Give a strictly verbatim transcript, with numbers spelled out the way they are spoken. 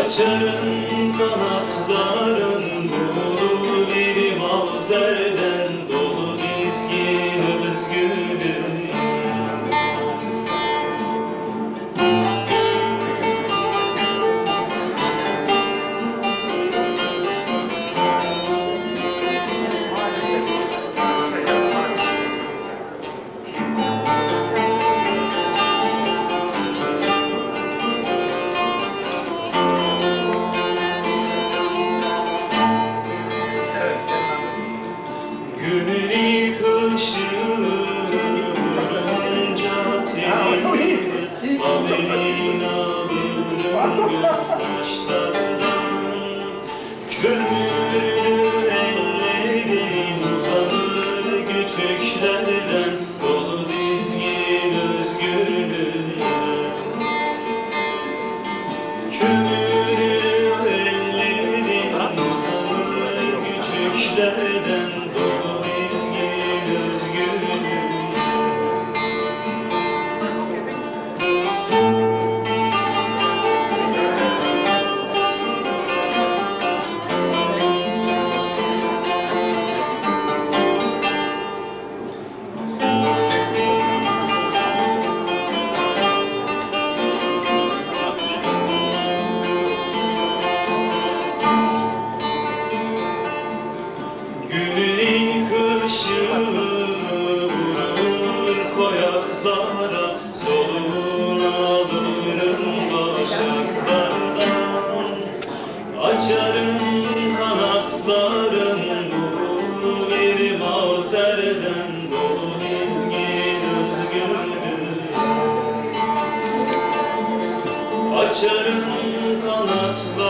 Açarım kanatlarım dolu bir mavzerden, dolu dizgin özgürlüğüm. Günün ilk ışığı vurunca tenine, haberin alırım gözyaşlardan. Kömürlü ellerin uzanır küçüklerden, dolu dizgin özgürlüğe. Kömürlü ellerin uzanır küçüklerden, dolu dizgin özgürlüğe. Günün ilk ışığı vurur koyaklara, soluğunu alırım başaklardan. Açarım kanatlarım dolu bir mavzerden, dolu dizgin özgürlüğe. Açarım kanatlarım